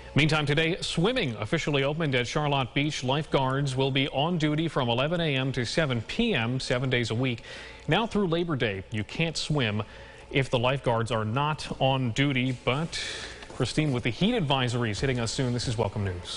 Meantime, today, swimming officially opened at Charlotte Beach. Lifeguards will be on duty from 11 a.m. to 7 p.m. 7 days a week. Now through Labor Day, you can't swim if the lifeguards are not on duty. But Christine, with the heat advisories hitting us soon, this is Welcome News.